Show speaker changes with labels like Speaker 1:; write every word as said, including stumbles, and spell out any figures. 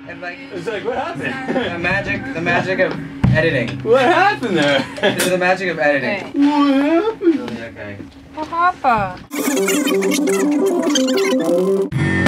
Speaker 1: And like,
Speaker 2: It's like, what happened?
Speaker 1: the magic, the magic of editing.
Speaker 2: What happened there?
Speaker 1: This is the magic of editing.
Speaker 3: Okay.
Speaker 2: What happened?
Speaker 1: Really okay.
Speaker 3: What happened?